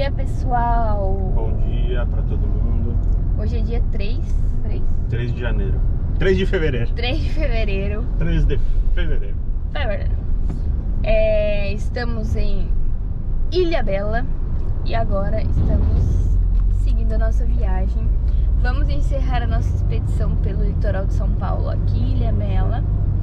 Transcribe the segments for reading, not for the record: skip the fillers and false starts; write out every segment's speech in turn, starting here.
dia, pessoal! Bom dia pra todo mundo. Hoje é dia 3 de janeiro. 3 de fevereiro. 3 de fevereiro. 3 de fevereiro. Estamos em Ilhabela e agora estamos seguindo a nossa viagem. Vamos encerrar a nossa expedição pelo litoral de São Paulo, aqui em Ilhabela.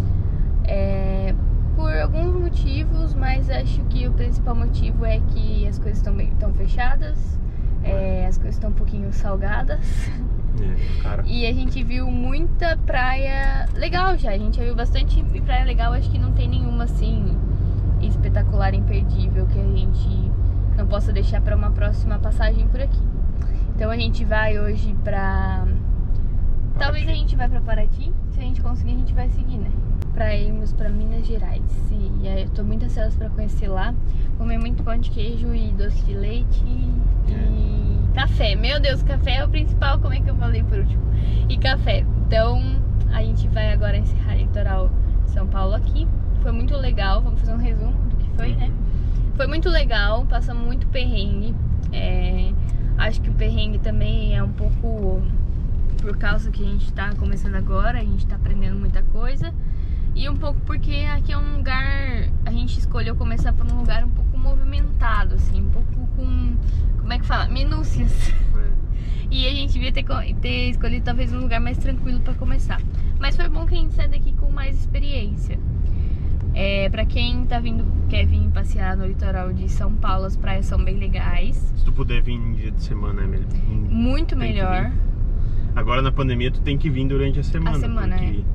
Por alguns motivos, mas acho que o principal motivo é que as coisas estão fechadas, as coisas estão um pouquinho salgadas. Cara. E a gente viu muita praia legal já. A gente já viu bastante praia legal. Acho que não tem nenhuma assim espetacular, imperdível, que a gente não possa deixar para uma próxima passagem por aqui. Então a gente vai hoje pra... Talvez a gente vai pra Paraty. Se a gente conseguir, a gente vai seguir, né? Pra irmos pra Minas Gerais. E aí eu tô muito ansiosa pra conhecer lá. Comer muito pão de queijo e doce de leite e café. Meu Deus, café é o principal, como é que eu falei por último? E café. Então a gente vai agora encerrar o litoral de São Paulo aqui. Foi muito legal, vamos fazer um resumo do que foi, né? Foi muito legal, passamos muito perrengue. Acho que o perrengue também é um pouco por causa que a gente tá começando agora, a gente tá aprendendo muita coisa. E um pouco porque aqui é um lugar, a gente escolheu começar por um lugar um pouco movimentado, assim, um pouco com, como é que fala? Minúcias. E a gente devia ter escolhido talvez um lugar mais tranquilo pra começar. Mas foi bom que a gente sai daqui com mais experiência. Pra quem tá vindo, quer vir passear no litoral de São Paulo, as praias são bem legais. Se tu puder vir em dia de semana, é melhor. Muito melhor. Agora na pandemia tu tem que vir durante a semana. Porque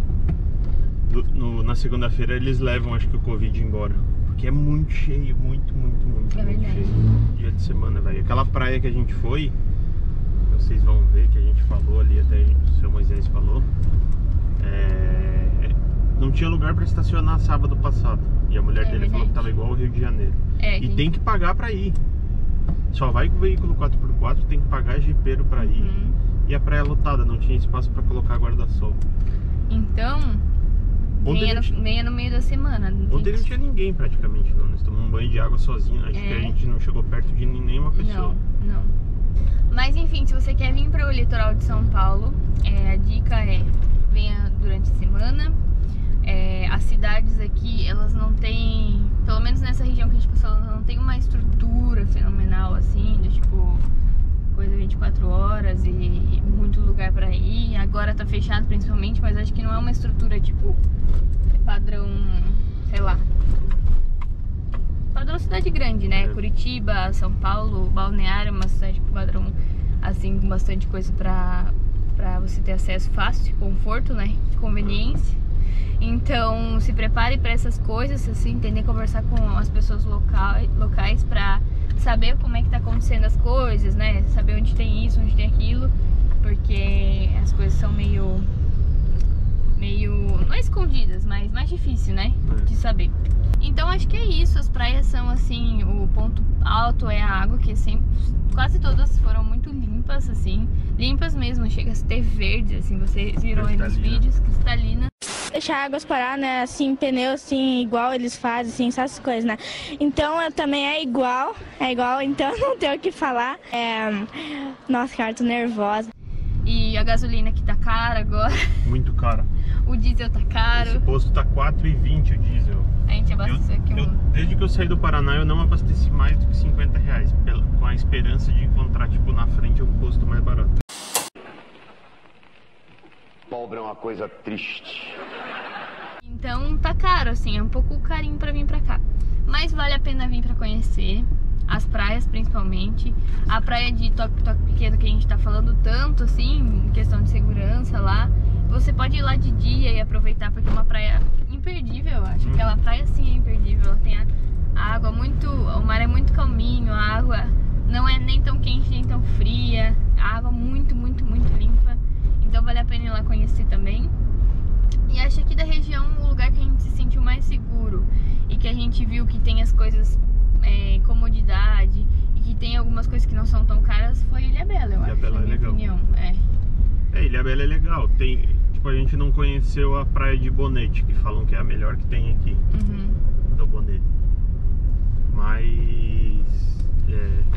na segunda-feira eles levam, acho que o Covid embora. Porque é muito cheio, muito cheio. Dia de semana, velho. Aquela praia que a gente foi, vocês vão ver que a gente falou ali, até o seu Moisés falou. Não tinha lugar pra estacionar sábado passado. E a mulher dele falou que tava igual ao Rio de Janeiro. E tem que pagar pra ir. Só vai com o veículo 4x4, tem que pagar jipeiro pra ir. E a praia lotada, não tinha espaço pra colocar guarda-sol. Então, venha no meio da semana. Ontem não tinha ninguém praticamente, não. Nós tomamos um banho de água sozinho. Acho que a gente não chegou perto de nenhuma pessoa. Não. Mas enfim, se você quer vir para o litoral de São Paulo, a dica é: venha durante a semana. As cidades aqui, elas não têm, pelo menos nessa região que a gente passou, elas não tem uma estrutura fenomenal assim, de tipo coisa 24 horas e muito lugar pra ir. Agora tá fechado principalmente, mas acho que não é uma estrutura tipo padrão, sei lá, padrão cidade grande, né? Curitiba, São Paulo, Balneário, uma cidade padrão assim, com bastante coisa pra você ter acesso fácil, conforto, né? Conveniência. Então se prepare para essas coisas, assim, entender, conversar com as pessoas locais pra saber como é que tá acontecendo as coisas, né? Saber onde tem isso, onde tem aquilo, porque as coisas são meio não é escondidas, mas mais difícil, né? De saber. Então acho que é isso, as praias são assim, o ponto alto é a água, que sempre, quase todas foram muito limpas, assim, limpas mesmo, chega a ter verde, assim, vocês viram aí nos vídeos, cristalina. Deixar águas parar, né, assim, pneu, assim, igual eles fazem, assim, essas coisas, né. Então, também é igual, então não tenho o que falar. Nossa, cara, tô nervosa. E a gasolina que tá cara agora. Muito cara. O diesel tá caro. Esse posto tá R$4,20 o diesel. A gente abasteceu aqui desde que eu saí do Paraná, eu não abasteci mais do que R$50, com a esperança de encontrar, tipo, na frente um posto mais barato. Pobre é uma coisa triste. Então tá caro, assim, é um pouco carinho pra vir pra cá. Mas vale a pena vir pra conhecer as praias, principalmente. A praia de Toque Pequeno, que a gente tá falando tanto, assim, em questão de segurança lá. Você pode ir lá de dia e aproveitar, porque é uma praia imperdível, eu acho. Aquela praia, sim, é imperdível. Ela tem a água o mar é muito calminho, a água não é nem tão quente, nem tão fria. A água muito limpa. Então vale a pena ir lá conhecer também. E acho que da região o lugar que a gente se sentiu mais seguro e que a gente viu que tem as coisas, comodidade, e que tem algumas coisas que não são tão caras, foi Ilhabela, eu acho, na minha opinião. Ilhabela é legal. Tipo, a gente não conheceu a praia de Bonete, que falam que é a melhor que tem aqui, do Bonete. Mas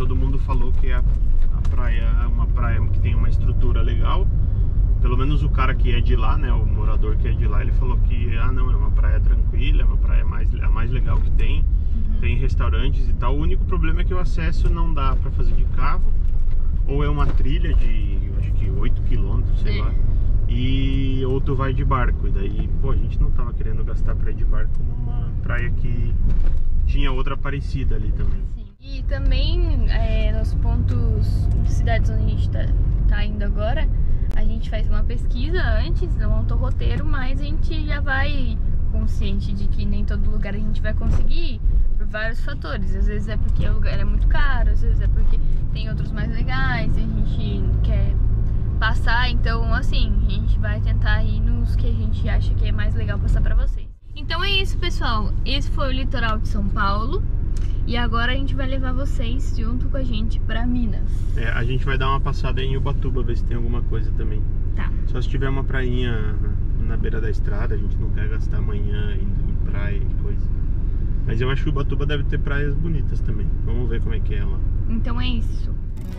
todo mundo falou que a praia é uma praia que tem uma estrutura legal. Pelo menos o cara que é de lá, né, o morador que é de lá, ele falou que não, é uma praia tranquila, é uma praia a mais legal que tem. Tem restaurantes e tal. O único problema é que o acesso não dá pra fazer de carro, ou é uma trilha de, acho que 8 km, sei lá. Ou tu vai de barco. E daí, pô, a gente não tava querendo gastar pra ir de barco numa praia que tinha outra parecida ali também. Sim. E também nos pontos, cidades onde a gente tá indo agora, a gente faz uma pesquisa antes, não monta o roteiro, mas a gente já vai consciente de que nem todo lugar a gente vai conseguir ir, por vários fatores. Às vezes é porque o lugar é muito caro, às vezes é porque tem outros mais legais e a gente quer passar. Então, assim, a gente vai tentar ir nos que a gente acha que é mais legal passar pra vocês. Então é isso, pessoal. Esse foi o litoral de São Paulo. E agora a gente vai levar vocês junto com a gente pra Minas. A gente vai dar uma passada em Ubatuba, ver se tem alguma coisa também. Tá. Só se tiver uma prainha na beira da estrada, a gente não quer gastar amanhã indo em praia e coisa. Mas eu acho que Ubatuba deve ter praias bonitas também. Vamos ver como é que é lá. Então é isso.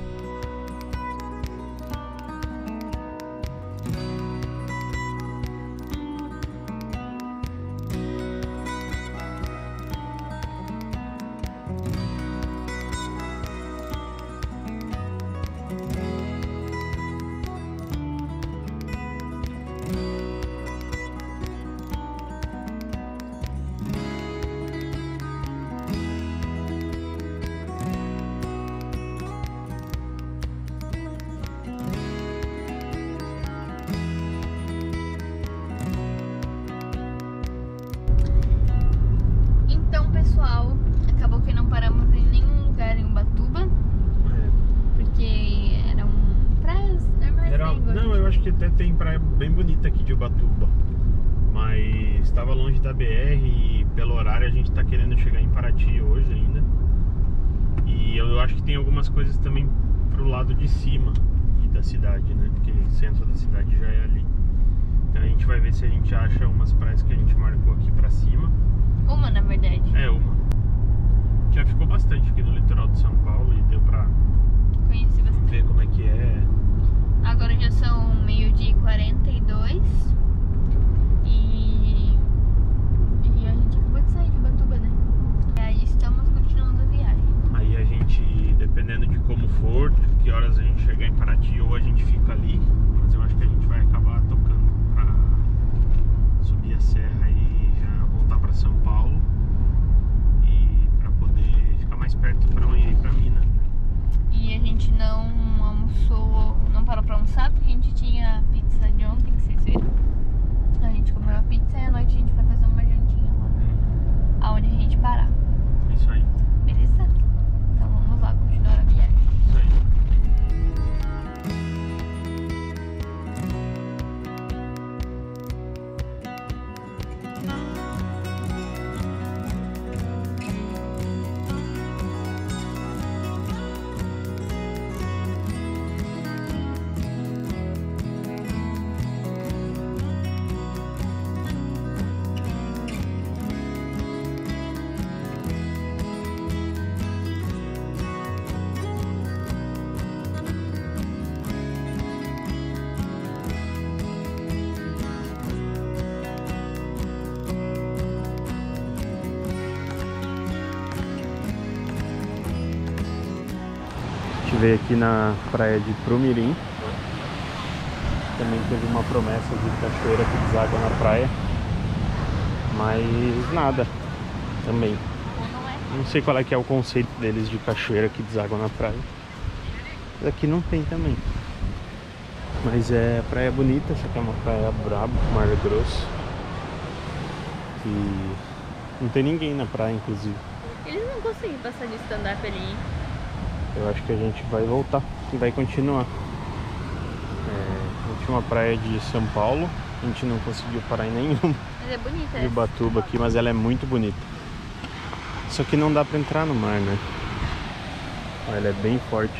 Acabou que não paramos em nenhum lugar em Ubatuba, porque eram praias normais. Não, eu acho que até tem praia bem bonita aqui de Ubatuba, mas estava longe da BR e pelo horário a gente está querendo chegar em Paraty hoje ainda. E eu acho que tem algumas coisas também pro lado de cima da cidade, né? Porque o centro da cidade já é ali. Então a gente vai ver se a gente acha umas praias que a gente marcou aqui pra cima. Uma, na verdade. Uma. Já ficou bastante aqui no litoral de São Paulo e deu pra conhecer bastante, ver como é que é. Agora já são 12h42 e a gente acabou de sair de Ubatuba, né? E aí estamos continuando a viagem. Aí a gente, dependendo de como for, que horas a gente chegar em Paraty, ou a gente fica ali, mas eu acho que a gente vai acabar tocando pra subir a serra e já voltar pra São Paulo. Mais perto para amanhã ir pra Minas, né? E a gente não almoçou, não parou pra almoçar porque a gente tinha pizza de ontem, que vocês viram. A gente comeu a pizza e à noite a gente vai fazer uma jantinha lá, aonde a gente parar. Isso aí. Beleza? Então vamos lá continuar a viagem. Isso aí. Veio aqui na praia de Prumirim. Também teve uma promessa de cachoeira que deságua na praia, mas nada também. Não sei qual é que é o conceito deles de cachoeira que deságua na praia. Mas aqui não tem também. Mas é praia bonita, essa aqui é uma praia braba, Mar Grosso. E não tem ninguém na praia, inclusive. Eles não conseguem passar de stand-up ali. Eu acho que a gente vai voltar e vai continuar. A última praia de São Paulo, a gente não conseguiu parar em nenhuma. Mas é bonita de Ubatuba aqui, mas ela é muito bonita. Só que não dá pra entrar no mar, né? Ela é bem forte.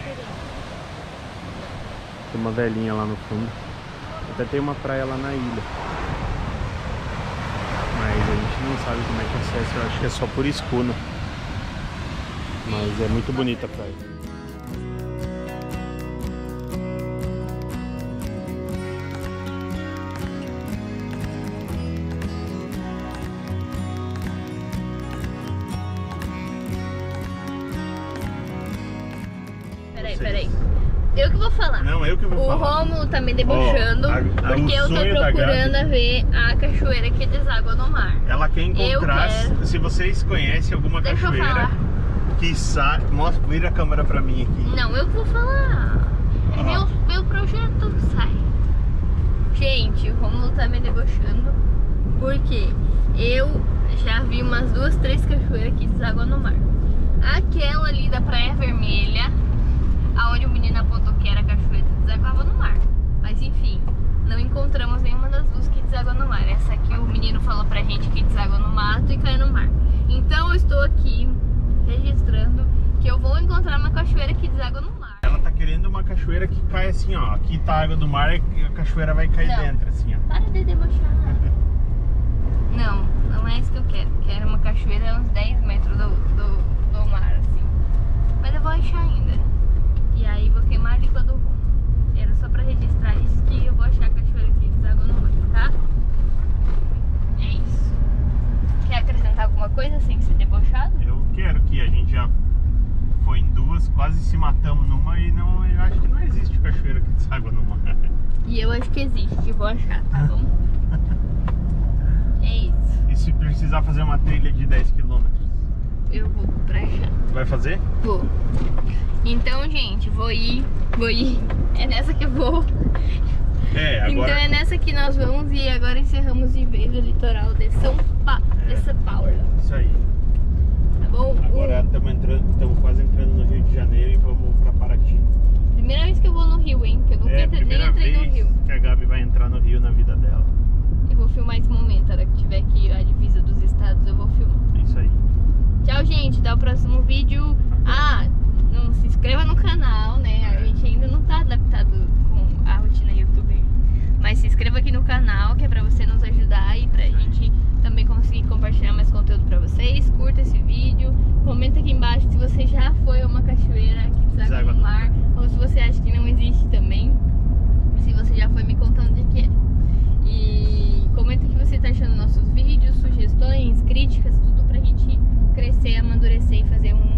Tem uma velhinha lá no fundo. Até tem uma praia lá na ilha. Mas a gente não sabe como é que acessa. Eu acho que é só por escuna. Mas é muito bonita a praia. Peraí. Eu que vou falar. Não, eu que vou falar. O Rômulo tá me debochando, porque eu tô procurando ver a cachoeira que deságua no mar. Ela quer encontrar, se vocês conhecem alguma cachoeira que sai... Mostra, vira a câmera pra mim aqui. Não, eu que vou falar. Meu projeto sai. Gente, o Rômulo tá me debochando, porque eu já vi umas 2, 3 cachoeiras que deságuam no mar. Aquela ali da Praia Vermelha, aonde o menino apontou que era a cachoeira, desaguava no mar. Mas enfim, não encontramos nenhuma das duas que deságua no mar. Essa aqui o menino falou pra gente que deságua no mato e cai no mar. Então eu estou aqui registrando que eu vou encontrar uma cachoeira que deságua no mar. Ela tá querendo uma cachoeira que cai assim, ó. Aqui tá a água do mar e a cachoeira vai cair dentro, assim, ó. Para de debochar. Não é isso que eu quero. Quero uma cachoeira a uns 10 metros do mar, assim. Mas eu vou achar ainda. E aí vou queimar a língua do rumo. Era só pra registrar isso, que eu vou achar a cachoeira que deságua no mar, tá? É isso. Quer acrescentar alguma coisa sem ser debochado? Eu quero, que a gente já foi em 2, quase se matamos numa e não, eu acho que não existe cachoeira que deságua no mar. E eu acho que existe, vou achar, tá bom? É isso. E se precisar fazer uma trilha de 10 km? Eu vou pra achar. Vai fazer? Vou. Então, gente, vou ir. É nessa que eu vou. Agora... Então é nessa que nós vamos e agora encerramos de vez o litoral de São Paulo. Isso aí. Tá bom? Agora estamos quase entrando no Rio de Janeiro e vamos pra Paraty. Primeira vez que eu vou no Rio, hein? Que eu nunca nem entrei no Rio. Que a Gabi vai entrar no Rio na vida dela. Eu vou filmar esse momento, a hora que tiver aqui a divisa dos estados, eu vou filmar. Isso aí. Tchau, gente. Até o próximo vídeo. Não se inscreva no canal, né? A gente ainda não tá adaptado com a rotina YouTube. Mas se inscreva aqui no canal, que é pra você nos ajudar e pra gente também conseguir compartilhar mais conteúdo pra vocês. Curta esse vídeo. Comenta aqui embaixo se você já foi a uma cachoeira que deságua no mar. Ou se você acha que não existe também. Se você já foi, me contando de que é. E comenta o que você tá achando dos nossos vídeos, sugestões, críticas, tudo pra gente crescer, amadurecer e fazer um